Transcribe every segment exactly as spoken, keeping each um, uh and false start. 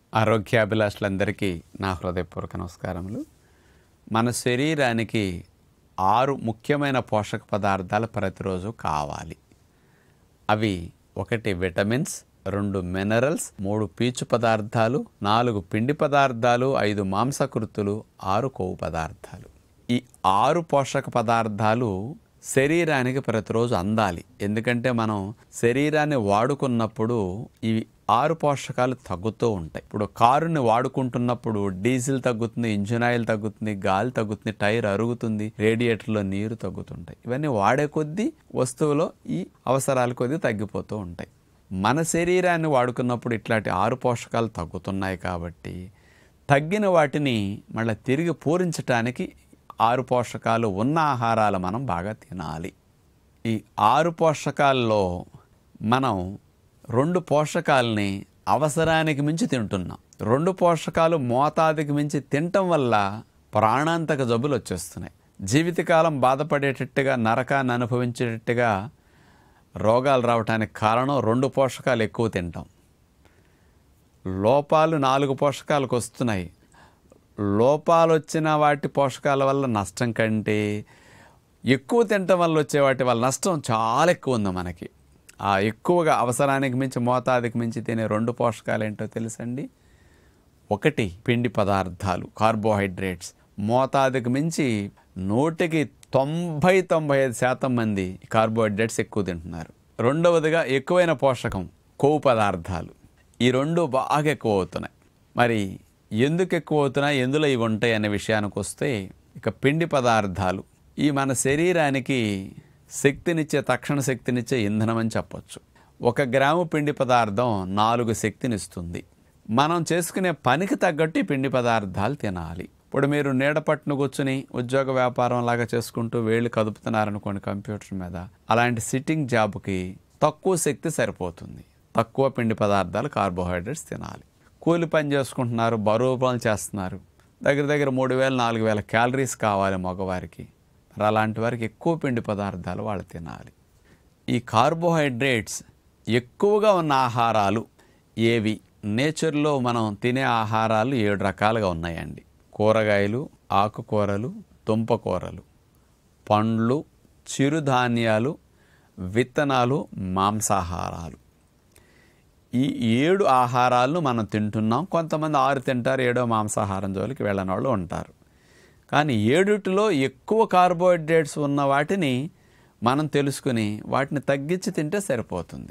ఆరోగ్యాభిలాషులందరికీ నా హృదయపూర్వక నమస్కారములు. మన శరీరానికి ఆరు ముఖ్యమైన పోషక పదార్థాలు ప్రతిరోజు కావాలి. అవి ఒకటి విటమిన్స్, రెండు మినరల్స్, మూడు పీచు పదార్థాలు, నాలుగు పిండి పదార్థాలు, ఐదు మాంసకృతులు, ఆరు కొవ్వు పదార్థాలు. ఈ ఆరు పోషక పదార్థాలు శరీరానికి ప్రతిరోజు అందాలి. ఎందుకంటే మనం శరీరాన్ని వాడుకున్నప్పుడు ఇవి ఆరు పోషకాలు తగ్గుతూ ఉంటాయి. ఇప్పుడు కారుని వాడుకుంటున్నప్పుడు డీజిల్ తగ్గుతుంది, ఇంజిన్ ఆయిల్ తగ్గుతుంది, గాలి తగ్గుతుంది, టైర్ అరుగుతుంది, రేడియేటర్లో నీరు తగ్గుతుంటాయి. ఇవన్నీ వాడే కొద్దీ వస్తువులో ఈ అవసరాల కొద్దీ తగ్గిపోతూ ఉంటాయి. మన శరీరాన్ని వాడుకున్నప్పుడు ఇట్లాంటి ఆరు పోషకాలు తగ్గుతున్నాయి కాబట్టి తగ్గిన వాటిని మళ్ళీ తిరిగి పూరించడానికి ఆరు పోషకాలు ఉన్న ఆహారాలు మనం బాగా తినాలి. ఈ ఆరు పోషకాల్లో మనం రెండు పోషకాలని అవసరానికి మించి తింటున్నాం. రెండు పోషకాలు మోతాదుకి మించి తినటం వల్ల ప్రాణాంతక జబ్బులు వచ్చేస్తున్నాయి. జీవితకాలం బాధపడేటట్టుగా, నరకాన్ని అనుభవించేటట్టుగా రోగాలు రావడానికి కారణం రెండు పోషకాలు ఎక్కువ తింటాం. లోపాలు నాలుగు పోషకాలకు వస్తున్నాయి. లోపాలు వచ్చిన వాటి పోషకాల వల్ల నష్టం కంటే ఎక్కువ తినటం వల్ల వచ్చే వాటి వల్ల నష్టం చాలా ఎక్కువ ఉంది మనకి. ఆ ఎక్కువగా అవసరానికి మించి మోతాదుకి మించి తినే రెండు పోషకాలు ఏంటో తెలుసండి. ఒకటి పిండి పదార్థాలు, కార్బోహైడ్రేట్స్. మోతాదుకి మించి నూటికి తొంభై తొంభై ఐదు శాతం మంది కార్బోహైడ్రేట్స్ ఎక్కువ తింటున్నారు. రెండవదిగా ఎక్కువైన పోషకం కొవ్వు పదార్థాలు. ఈ రెండు బాగా ఎక్కువ అవుతున్నాయి. మరి ఎందుకు ఎక్కువ అవుతున్నాయి, ఎందులో ఇవి ఉంటాయి అనే విషయానికి వస్తే, ఇక పిండి పదార్థాలు ఈ మన శరీరానికి శక్తినిచ్చే, తక్షణ శక్తినిచ్చే ఇంధనం అని చెప్పొచ్చు. ఒక గ్రాము పిండి పదార్థం నాలుగు శక్తినిస్తుంది. మనం చేసుకునే పనికి తగ్గట్టు ఈ పిండి పదార్థాలు తినాలి. ఇప్పుడు మీరు నీడ పట్టును కూర్చుని ఉద్యోగ వ్యాపారం లాగా చేసుకుంటూ వేళ్ళు కదుపుతున్నారనుకోండి కంప్యూటర్ మీద, అలాంటి సిట్టింగ్ జాబ్కి తక్కువ శక్తి సరిపోతుంది. తక్కువ పిండి పదార్థాలు, కార్బోహైడ్రేట్స్ తినాలి. కూలి పని చేసుకుంటున్నారు, బరువు పనులు చేస్తున్నారు, దగ్గర దగ్గర మూడు వేల నాలుగు వేల క్యాలరీస్ కావాలి మగవారికి. మరి అలాంటి వారికి ఎక్కువ పిండి పదార్థాలు వాళ్ళు తినాలి. ఈ కార్బోహైడ్రేట్స్ ఎక్కువగా ఉన్న ఆహారాలు ఏవి? నేచర్లో మనం తినే ఆహారాలు ఏడు రకాలుగా ఉన్నాయండి. కూరగాయలు, ఆకుకూరలు, దుంపకూరలు, పండ్లు, చిరుధాన్యాలు, విత్తనాలు, మాంసాహారాలు. ఈ ఏడు ఆహారాలను మనం తింటున్నాం. కొంతమంది ఆరు తింటారు, ఏడో మాంసాహారం జోలికి వెళ్ళని వాళ్ళు ఉంటారు. కానీ ఏడుటిలో ఎక్కువ కార్బోహైడ్రేట్స్ ఉన్న వాటిని మనం తెలుసుకుని వాటిని తగ్గించి తింటే సరిపోతుంది.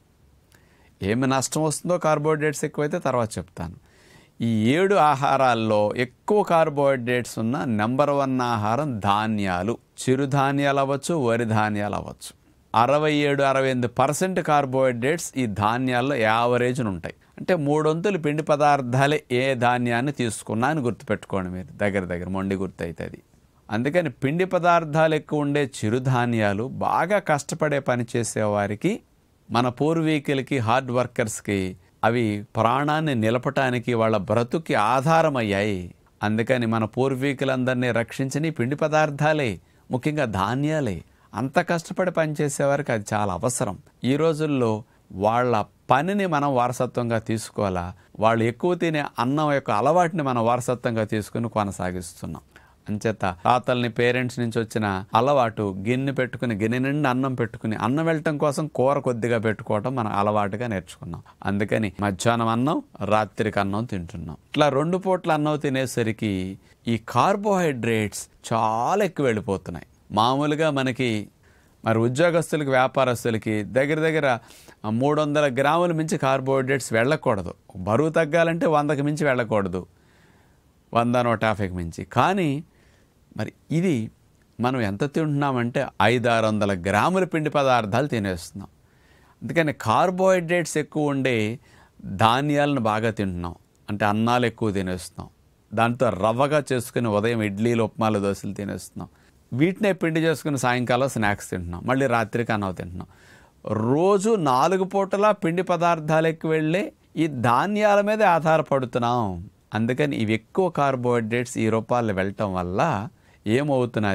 ఏమి నష్టం వస్తుందో కార్బోహైడ్రేట్స్ ఎక్కువైతే తర్వాత చెప్తాను. ఈ ఏడు ఆహారాల్లో ఎక్కువ కార్బోహైడ్రేట్స్ ఉన్న నెంబర్ వన్ ఆహారం ధాన్యాలు. చిరుధాన్యాలు అవ్వచ్చు, వరి ధాన్యాలు అవ్వచ్చు. అరవై ఏడు అరవై ఎనిమిది పర్సెంట్ కార్బోహైడ్రేట్స్ ఈ ధాన్యాల్లో యావరేజ్ను ఉంటాయి. అంటే మూడొంతులు పిండి పదార్థాలే ఏ ధాన్యాన్ని తీసుకున్నా అని గుర్తుపెట్టుకోండి మీరు. దగ్గర దగ్గర మొండి గుర్తు అవుతుంది. అందుకని పిండి పదార్థాలు ఎక్కువ ఉండే చిరుధాన్యాలు బాగా కష్టపడే పని చేసేవారికి, మన పూర్వీకులకి, హార్డ్ వర్కర్స్కి అవి ప్రాణాన్ని నిలపటానికి, వాళ్ళ బ్రతుకి ఆధారమయ్యాయి. అందుకని మన పూర్వీకులందరినీ రక్షించని పిండి పదార్థాలే, ముఖ్యంగా ధాన్యాలే. అంత కష్టపడి పనిచేసేవారికి అది చాలా అవసరం. ఈ రోజుల్లో వాళ్ళ పనిని మనం వారసత్వంగా తీసుకోవాలా, వాళ్ళు ఎక్కువ తినే అన్నం యొక్క అలవాటుని మనం వారసత్వంగా తీసుకుని కొనసాగిస్తున్నాం. అంచేత తాతల్ని, పేరెంట్స్ నుంచి వచ్చిన అలవాటు గిన్నె పెట్టుకుని, గిన్నె నిండా అన్నం పెట్టుకుని, అన్నం వెళ్ళటం కోసం కూర కొద్దిగా పెట్టుకోవటం మనం అలవాటుగా నేర్చుకున్నాం. అందుకని మధ్యాహ్నం అన్నం, రాత్రికి అన్నం తింటున్నాం. ఇట్లా రెండు పూట్ల అన్నం తినేసరికి ఈ కార్బోహైడ్రేట్స్ చాలా ఎక్కువ వెళ్ళిపోతున్నాయి. మామూలుగా మనకి మరి ఉద్యోగస్తులకి, వ్యాపారస్తులకి దగ్గర దగ్గర మూడు వందల గ్రాముల మించి కార్బోహైడ్రేట్స్ వెళ్ళకూడదు. బరువు తగ్గాలంటే వందకి మించి వెళ్ళకూడదు, వంద నూట యాభైకి మించి. కానీ మరి ఇది మనం ఎంత తింటున్నామంటే ఐదు ఆరు వందల గ్రాముల పిండి పదార్థాలు తినేస్తున్నాం. అందుకని కార్బోహైడ్రేట్స్ ఎక్కువ ఉండే ధాన్యాలను బాగా తింటున్నాం. అంటే అన్నాలు ఎక్కువ తినేస్తున్నాం. దాంతో రవ్వగా చేసుకుని ఉదయం ఇడ్లీలు, ఉప్మాలు, దోశలు తినేస్తున్నాం. వీటినే పిండి చేసుకుని సాయంకాలం స్నాక్స్ తింటున్నాం, మళ్ళీ రాత్రికి అన్నం తింటున్నాం. రోజు నాలుగు పూటలా పిండి పదార్థాలు ఎక్కువ వెళ్ళే ఈ ధాన్యాల మీద ఆధారపడుతున్నాం. అందుకని ఇవి ఎక్కువ కార్బోహైడ్రేట్స్ ఈ రూపాల్లో వెళ్ళటం వల్ల ఏమవుతున్నది,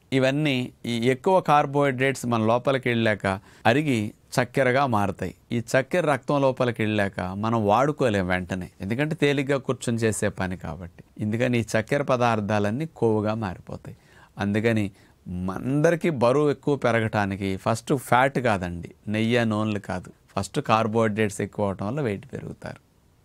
ఇవన్నీ ఈ ఎక్కువ కార్బోహైడ్రేట్స్ మన లోపలికి వెళ్ళాక అరిగి చక్కెరగా మారుతాయి. ఈ చక్కెర రక్తం లోపలికి వెళ్ళాక మనం వాడుకోలేం వెంటనే, ఎందుకంటే తేలిగ్గా కూర్చొని చేసే పని కాబట్టి. ఎందుకని ఈ చక్కెర పదార్థాలన్నీ కొవ్వుగా మారిపోతాయి. అందుకని అందరికీ బరువు ఎక్కువ పెరగటానికి ఫస్ట్ ఫ్యాట్ కాదండి, నెయ్యి నూనెలు కాదు, ఫస్ట్ కార్బోహైడ్రేట్స్ ఎక్కువ అవటం వల్ల వెయిట్ పెరుగుతారు.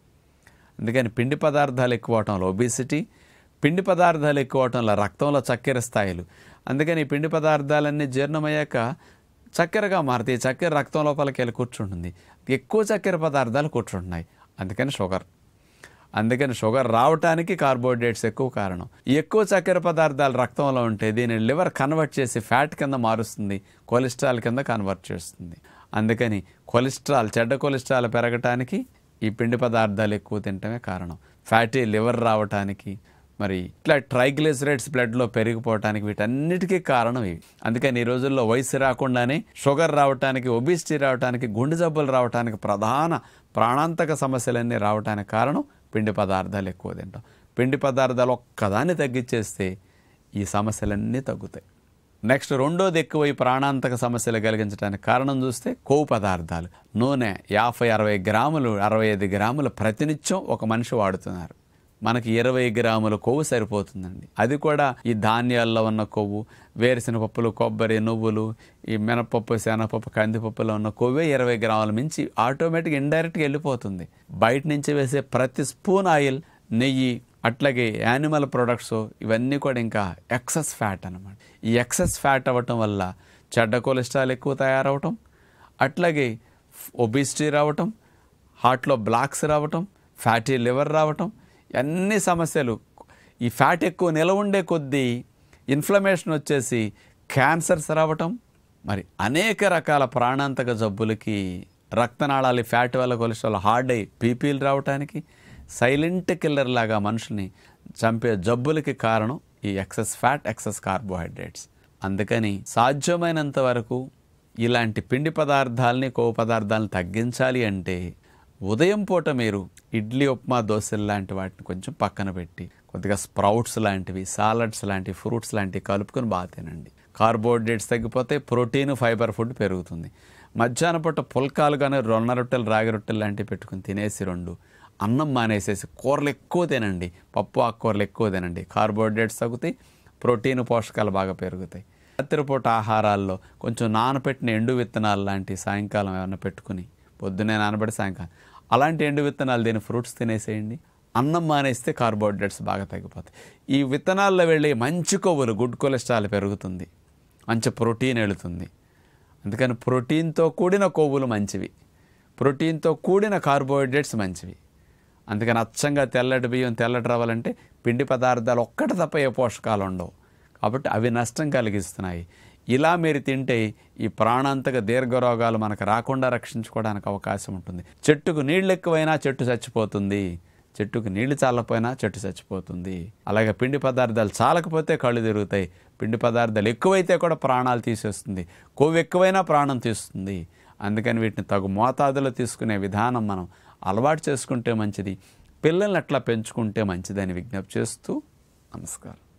అందుకని పిండి పదార్థాలు ఎక్కువ అవటం వల్ల ఒబిసిటీ, పిండి పదార్థాలు ఎక్కువ అవటం వల్ల రక్తంలో చక్కెర స్థాయిలు. అందుకని ఈ పిండి పదార్థాలన్నీ జీర్ణమయ్యాక చక్కెరగా మారుతాయి. చక్కెర రక్తం లోపలికి వెళ్ళి కూర్చుంటుంది, ఎక్కువ చక్కెర పదార్థాలు కూర్చుంటున్నాయి, అందుకని షుగర్. అందుకని షుగర్ రావటానికి కార్బోహైడ్రేట్స్ ఎక్కువ కారణం. ఎక్కువ చక్కెర పదార్థాలు రక్తంలో ఉంటే దీన్ని లివర్ కన్వర్ట్ చేసి ఫ్యాట్ కింద మారుస్తుంది, కొలెస్ట్రాల్ కింద కన్వర్ట్ చేస్తుంది. అందుకని కొలెస్ట్రాల్, చెడ్డ కొలెస్ట్రాల్ పెరగటానికి ఈ పిండి పదార్థాలు ఎక్కువ తినటమే కారణం. ఫ్యాటీ లివర్ రావటానికి, మరి ఇట్లా ట్రైగ్లిసరైడ్స్ బ్లడ్లో పెరిగిపోవటానికి, వీటన్నిటికీ కారణం ఇవి. అందుకని ఈ రోజుల్లో వయసు రాకుండానే షుగర్ రావటానికి, ఒబిసిటీ రావటానికి, గుండె జబ్బులు రావటానికి, ప్రధాన ప్రాణాంతక సమస్యలన్నీ రావటానికి కారణం పిండి పదార్థాలు ఎక్కువ తింటాం. పిండి పదార్థాలు ఒక్కదాన్ని తగ్గించేస్తే ఈ సమస్యలన్నీ తగ్గుతాయి. నెక్స్ట్ రెండోది ఎక్కువ ఈ ప్రాణాంతక సమస్యలు కలిగించడానికి కారణం చూస్తే కొవ్వు పదార్థాలు. నూనె యాభై అరవై గ్రాములు అరవై ఐదు గ్రాములు ప్రతినిత్యం ఒక మనిషి వాడుతున్నారు. మనకి ఇరవై గ్రాముల కొవ్వు సరిపోతుందండి. అది కూడా ఈ ధాన్యాల్లో ఉన్న కొవ్వు, వేరుశనగపప్పులు, కొబ్బరి, నువ్వులు, ఈ మినపప్పు, శనగపప్పు, కందిపప్పులో ఉన్న కొవ్వే ఇరవై గ్రాముల మించి ఆటోమేటిక్గా ఇండైరెక్ట్గా వెళ్ళిపోతుంది. బయట నుంచి వేసే ప్రతి స్పూన్ ఆయిల్, నెయ్యి, అట్లాగే యానిమల్ ప్రొడక్ట్స్, ఇవన్నీ కూడా ఇంకా ఎక్సెస్ ఫ్యాట్ అన్నమాట. ఈ ఎక్సెస్ ఫ్యాట్ అవ్వటం వల్ల చెడ్డ కొలెస్ట్రాల్ ఎక్కువ తయారవటం, అట్లాగే ఒబిసిటీ రావటం, హార్ట్లో బ్లాక్స్ రావటం, ఫ్యాటీ లివర్ రావటం, అన్ని సమస్యలు. ఈ ఫ్యాట్ ఎక్కువ నిలవ ఉండే కొద్దీ ఇన్ఫ్లమేషన్ వచ్చేసి క్యాన్సర్స్ రావటం, మరి అనేక రకాల ప్రాణాంతక జబ్బులకి, రక్తనాళాలు ఫ్యాట్ వల్ల కొలెస్ట్రాల్ హార్డ్ అయ్యి బీపీలు రావటానికి, సైలెంట్ కిల్లర్ లాగా మనుషుల్ని చంపే జబ్బులకి కారణం ఈ ఎక్సెస్ ఫ్యాట్, ఎక్సెస్ కార్బోహైడ్రేట్స్. అందుకని సాధ్యమైనంత వరకు ఇలాంటి పిండి పదార్థాలని, కొవ్వు పదార్థాలను తగ్గించాలి అంటే ఉదయం పూట మీరు ఇడ్లీ, ఉప్మా, దోశలు లాంటి వాటిని కొంచెం పక్కన పెట్టి కొద్దిగా స్ప్రౌట్స్ లాంటివి, సాలడ్స్ లాంటివి, ఫ్రూట్స్ లాంటివి కలుపుకొని బాగా తినండి. కార్బోహైడ్రేట్స్ తగ్గిపోతే ప్రోటీన్, ఫైబర్ ఫుడ్ పెరుగుతుంది. మధ్యాహ్నం పూట పుల్కాలు కానీ రొన్న రొట్టెలు, రాగి రొట్టెలు లాంటివి పెట్టుకుని తినేసి రెండు అన్నం మానేసేసి కూరలు ఎక్కువ తినండి, పప్పు ఆకుకూరలు ఎక్కువ తినండి. కార్బోహైడ్రేట్స్ తగ్గుతాయి, ప్రోటీన్, పోషకాలు బాగా పెరుగుతాయి. రాత్రిపూట ఆహారాల్లో కొంచెం నానబెట్టిన ఎండు విత్తనాలు లాంటి సాయంకాలం ఏమైనా పెట్టుకుని, పొద్దున్నే నానబెట్టి సాయంకాలం అలాంటి ఎండు విత్తనాలు దీని ఫ్రూట్స్ తినేసేయండి. అన్నం మానేస్తే కార్బోహైడ్రేట్స్ బాగా తగ్గిపోతాయి. ఈ విత్తనాల్లో వెళ్ళి మంచి కొవ్వులు, గుడ్ కొలెస్ట్రాల్ పెరుగుతుంది, మంచి ప్రోటీన్ వెళుతుంది. అందుకని ప్రోటీన్తో కూడిన కొవ్వులు మంచివి, ప్రోటీన్తో కూడిన కార్బోహైడ్రేట్స్ మంచివి. అందుకని అచ్చంగా తెల్లటి బియ్యం, తెల్లటి రవ్వలంటే పిండి పదార్థాలు ఒక్కటి తప్ప ఏ పోషకాలు ఉండవు, కాబట్టి అవి నష్టం కలిగిస్తున్నాయి. ఇలా మీరు తింటే ఈ ప్రాణాంతక దీర్ఘరోగాలు మనకు రాకుండా రక్షించుకోవడానికి అవకాశం ఉంటుంది. చెట్టుకు నీళ్ళు ఎక్కువైనా చెట్టు చచ్చిపోతుంది, చెట్టుకు నీళ్లు చాలకపోయినా చెట్టు చచ్చిపోతుంది. అలాగే పిండి పదార్థాలు చాలకపోతే కళ్ళు తిరుగుతాయి, పిండి పదార్థాలు ఎక్కువైతే కూడా ప్రాణాలు తీసేస్తుంది, కొవ్వు ఎక్కువైనా ప్రాణం తీస్తుంది. అందుకని వీటిని తగు మోతాదులో తీసుకునే విధానం మనం అలవాటు చేసుకుంటే మంచిది, పిల్లల్ని అట్లా పెంచుకుంటే మంచిదని విజ్ఞప్తి చేస్తూ నమస్కారం.